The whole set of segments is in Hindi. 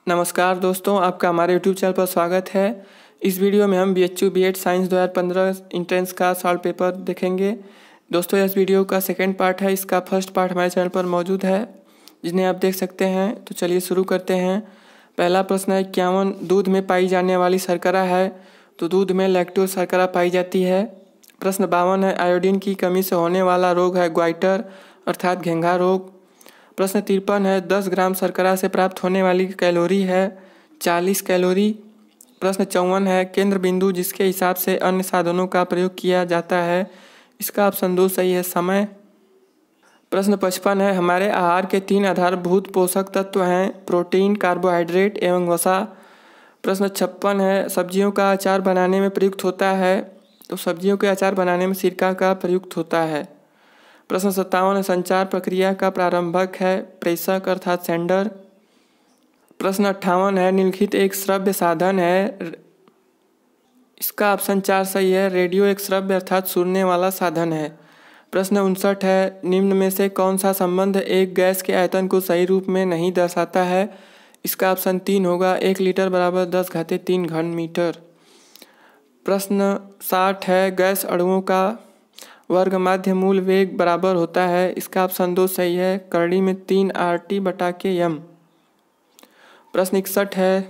नमस्कार दोस्तों, आपका हमारे YouTube चैनल पर स्वागत है। इस वीडियो में हम BHU B.Ed साइंस 2015 इंट्रेंस का सॉल्व पेपर देखेंगे। दोस्तों, इस वीडियो का सेकंड पार्ट है। इसका फर्स्ट पार्ट हमारे चैनल पर मौजूद है, जिन्हें आप देख सकते हैं। तो चलिए शुरू करते हैं। पहला प्रश्न है, 51 दूध में पाई जाने वाली शर्करा है? तो दूध में लैक्टोज शर्करा पाई जाती है। प्रश्न 52 है, आयोडीन की कमी से होने वाला रोग है ग्वाइटर अर्थात घेंघा रोग। प्रश्न 53 है, 10 ग्राम शर्करा से प्राप्त होने वाली कैलोरी है 40 कैलोरी। प्रश्न 54 है, केंद्र बिंदु जिसके हिसाब से अन्य साधनों का प्रयोग किया जाता है, इसका ऑप्शन 2 सही है, समय। प्रश्न 55 है, हमारे आहार के 3 आधारभूत पोषक तत्व हैं प्रोटीन, कार्बोहाइड्रेट एवं वसा। प्रश्न 56 है, सब्जियों का अचार बनाने में प्रयुक्त होता है? तो सब्जियों के अचार बनाने में सिरका का प्रयुक्त होता है। प्रश्न 57 है, संचार प्रक्रिया का प्रारंभक है प्रेषक अर्थात सेंडर। प्रश्न 58 है, निम्नलिखित एक श्रव्य साधन है, इसका ऑप्शन 4 सही है, रेडियो एक श्रव्य अर्थात सुनने वाला साधन है। प्रश्न 59 है, निम्न में से कौन सा संबंध एक गैस के आयतन को सही रूप में नहीं दर्शाता है? इसका ऑप्शन 3 होगा, 1 लीटर बराबर 10⁻³ घन मीटर। प्रश्न 60 है, गैस अणुओं का वर्ग माध्य मूल वेग बराबर होता है? इसका ऑप्शन 2 सही है, करड़ी में 3 RT/m। प्रश्न 61 है,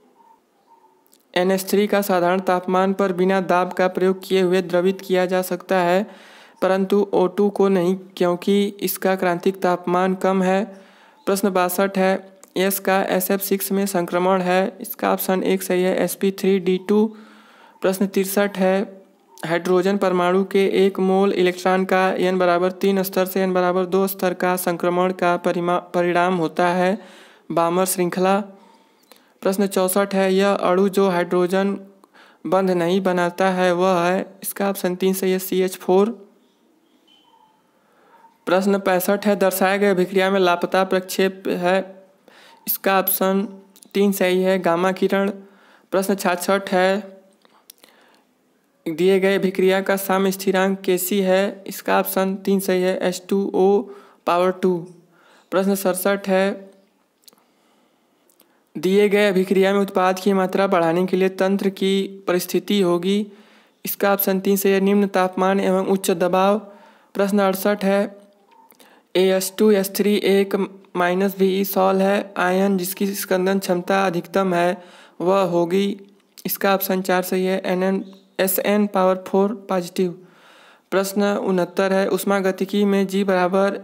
NH3 का साधारण तापमान पर बिना दाब का प्रयोग किए हुए द्रवित किया जा सकता है, परंतु O2 को नहीं, क्योंकि इसका क्रांतिक तापमान कम है। प्रश्न 62 है, S का SF6 में संक्रमण है? इसका ऑप्शन 1 सही है, sp3d2। प्रश्न 63 है, हाइड्रोजन परमाणु के 1 मोल इलेक्ट्रॉन का n बराबर 3 स्तर से n बराबर 2 स्तर का संक्रमण का परिणाम होता है बामर श्रृंखला। प्रश्न 64 है, यह अणु जो हाइड्रोजन बंध नहीं बनाता है वह है? इसका ऑप्शन 3 सही है, CH4। प्रश्न 65 है, दर्शाए गए अभिक्रिया में लापता प्रक्षेप है? इसका ऑप्शन 3 सही है, गामा किरण। प्रश्न 66 है, दिए गए अभिक्रिया का साम्य स्थिरांक Kc है? इसका ऑप्शन 3 सही है, H2O⁴। प्रश्न 67 है, दिए गए अभिक्रिया में उत्पाद की मात्रा बढ़ाने के लिए तंत्र की परिस्थिति होगी? इसका ऑप्शन 3 सही है, निम्न तापमान एवं उच्च दबाव। प्रश्न 68 है, AH2S3 एक -Be सॉल है, आयन जिसकी स्कंदन क्षमता अधिकतम है वह होगी? इसका ऑप्शन 4 सही है, SN⁴ पॉजिटिव। प्रश्न 69 है, ऊष्मागतिकी में G बराबर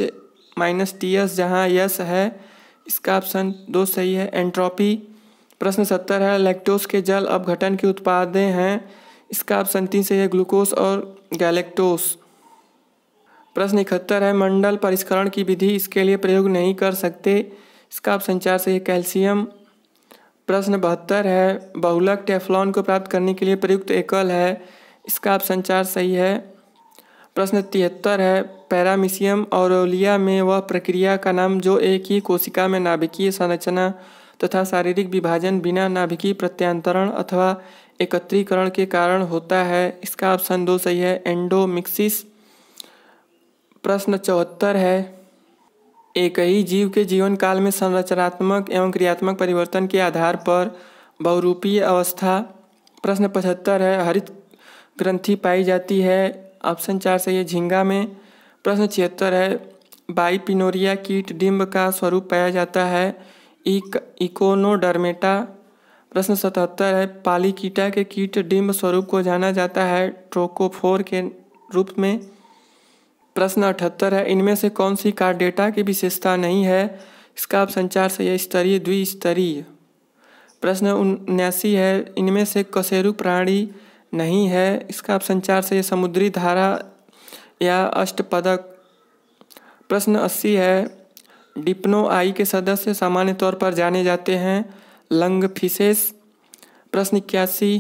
H-Ts जहाँ S है? इसका ऑप्शन 2 सही है, एंट्रोपी। प्रश्न 70 है, लैक्टोज के जल अपघटन के उत्पादें हैं? इसका ऑप्शन 3 सही है, ग्लूकोज और गैलेक्टोज। प्रश्न 71 है, मंडल परिष्करण की विधि इसके लिए प्रयोग नहीं कर सकते? इसका ऑप्शन 4 सही है, कैल्शियम। प्रश्न 72 है, बहुलक टेफ्लॉन को प्राप्त करने के लिए प्रयुक्त एकल है? इसका ऑप्शन 4 सही है। प्रश्न 73 है, पैरामीशियम औरेलिया में वह प्रक्रिया का नाम जो एक ही कोशिका में नाभिकीय संरचना तथा शारीरिक विभाजन बिना नाभिकीय प्रत्यांतरण अथवा एकत्रीकरण के कारण होता है? इसका ऑप्शन 2 सही है, एंडोमिक्सिस। प्रश्न 74 है, एक ही जीव के जीवन काल में संरचनात्मक एवं क्रियात्मक परिवर्तन के आधार पर बहुरूपीय अवस्था? प्रश्न 75 है, हरित ग्रंथि पाई जाती है? ऑप्शन 4 सही है, झींगा में। प्रश्न 76 है, बाइपिनोरिया कीट डिंब का स्वरूप पाया जाता है? इकोनोडर्मेटा। प्रश्न 77 है, पालीकीटा के कीट डिंब स्वरूप को जाना जाता है ट्रोकोफोर के रूप में? प्रश्न 78 है, इनमें से कौन सी कार्डेटा की विशेषता नहीं है? इसका ऑप्शन 4 सही है, स्तरीय द्विस्तरीय। प्रश्न 79 है, इनमें से कशेरुक प्राणी नहीं है? इसका ऑप्शन 4 सही है, समुद्री धारा या अष्टपदक। प्रश्न 80 है, डिप्नो-आई के सदस्य सामान्य तौर पर जाने जाते हैं? लंगफिशेस। प्रश्न 81,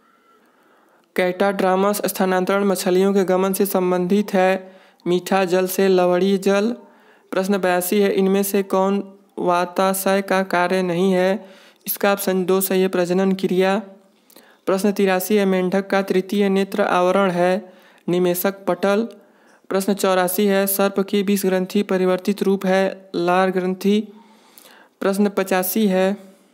कैटाड्रामस स्थानांतरण मछलियों के गमन से संबंधित है? मीठा जल से लवणीय जल। प्रश्न 82 है, इनमें से कौन वाताशय का कार्य नहीं है? इसका ऑप्शन 2 सही है, प्रजनन क्रिया। प्रश्न 83 है, मेंढक का तृतीय नेत्र आवरण है? निमेषक पटल। प्रश्न 84 है, सर्प की विष ग्रंथि परिवर्तित रूप है? लार ग्रंथि। प्रश्न 85 है,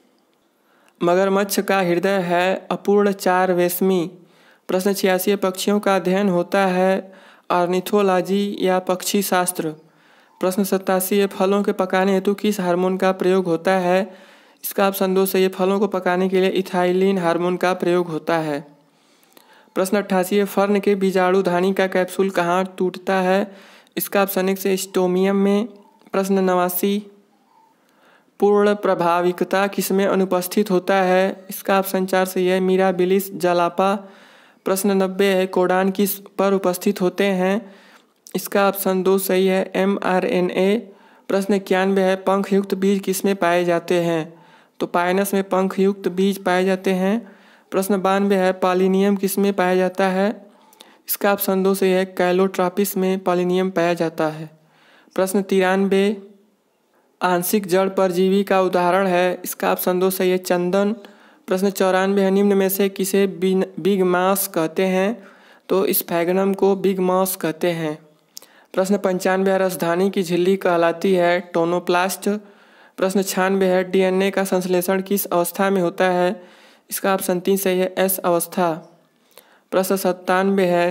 मगरमच्छ का हृदय है अपूर्ण 4 रेशमी। प्रश्न 86 पक्षियों का अध्ययन होता है ऑर्निथोलॉजी या पक्षी शास्त्र। प्रश्न 87 फलों के पकाने हेतु किस हार्मोन का प्रयोग होता है। इसका ऑप्शन 2 सही है, फलों को पकाने के लिए इथाइलिन हार्मोन का प्रयोग होता है। प्रश्न 88 फर्न के बीजाणुधानी का कैप्सूल कहाँ टूटता है। इसका ऑप्शन 1 से स्टोमियम में। प्रश्न 89 पूर्ण प्रभाविकता किसमें अनुपस्थित होता है। इसका ऑप्शन 4 सही है, मिराबिलिस जलापा। प्रश्न 90 है कोडान किस पर उपस्थित होते हैं। इसका ऑप्शन 2 सही है, mRNA। प्रश्न 91 है पंखयुक्त बीज किसमें पाए जाते हैं। तो पाइनस में पंखयुक्त बीज पाए जाते हैं। प्रश्न 92 है पॉलिनियम किसमें पाया जाता है। इसका ऑप्शन 2 सही है, कैलोट्रॉपिस में पॉलिनियम पाया जाता है। प्रश्न 93 आंशिक जड़ परजीवी का उदाहरण है। इसका ऑप्शन 2 सही है, चंदन। प्रश्न 94 है निम्न में से किसे बिग मास कहते हैं। तो स्फैगनम को बिग मास कहते हैं। प्रश्न 95 है राजधानी की झिल्ली कहलाती है टोनोप्लास्ट। प्रश्न 96 है डीएनए का संश्लेषण किस अवस्था में होता है। इसका ऑप्शन 3 सही है, एस अवस्था। प्रश्न 97 है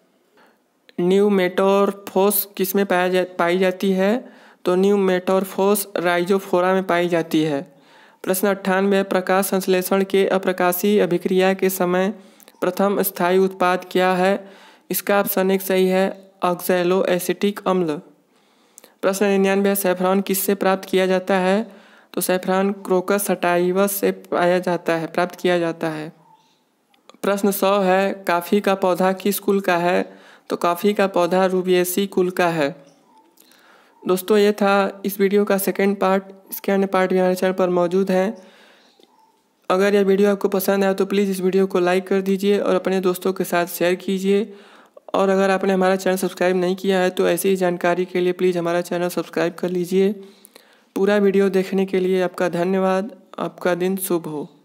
न्यू मेटोरफोस किस में पाई जाती है। तो न्यू मेटोरफोस राइजोफोरा में पाई जाती है। प्रश्न 98 है प्रकाश संश्लेषण के अप्रकाशीय अभिक्रिया के समय प्रथम स्थायी उत्पाद क्या है। इसका ऑप्शन 1 सही है, ऑक्सैलो एसिटिक अम्ल। प्रश्न 99 है सैफरॉन किससे प्राप्त किया जाता है। तो सैफरॉन क्रोकस सटाइवस से प्राप्त किया जाता है। प्रश्न 100 है कॉफ़ी का पौधा किस कुल का है। तो कॉफ़ी का पौधा रूबिएसी कुल का है। दोस्तों ये था इस वीडियो का सेकंड पार्ट। इसके अन्य पार्ट भी हमारे चैनल पर मौजूद हैं। अगर यह वीडियो आपको पसंद आया तो प्लीज़ इस वीडियो को लाइक कर दीजिए और अपने दोस्तों के साथ शेयर कीजिए। और अगर आपने हमारा चैनल सब्सक्राइब नहीं किया है तो ऐसी ही जानकारी के लिए प्लीज़ हमारा चैनल सब्सक्राइब कर लीजिए। पूरा वीडियो देखने के लिए आपका धन्यवाद। आपका दिन शुभ हो।